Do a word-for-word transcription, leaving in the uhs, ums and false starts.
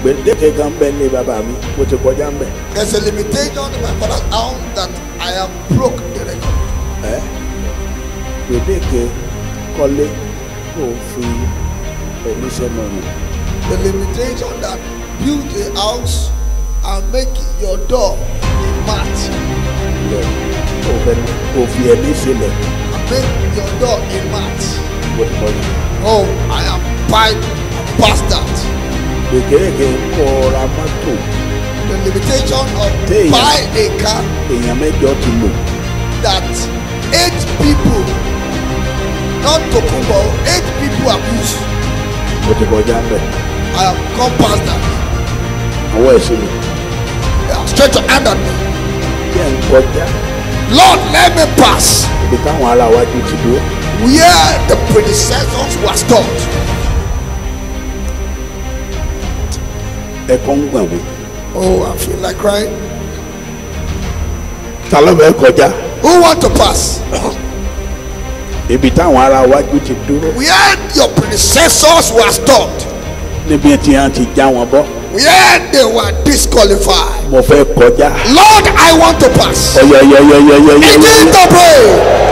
There's a limitation in my father's house that I have broke the record. Eh? The limitation that build a house and make your door a mat. Yeah. And make your door a mat. Oh, I am quite past that. The limitation of buy a car that eight people, not Tokumbo, eight people abuse. I have come past that. They are straight to hand at me. Lord, let me pass where the predecessors were stopped. Oh, I feel like crying. Who want to pass? Where your predecessors were stopped. Where they were disqualified. Lord, I want to pass. Begin to pray.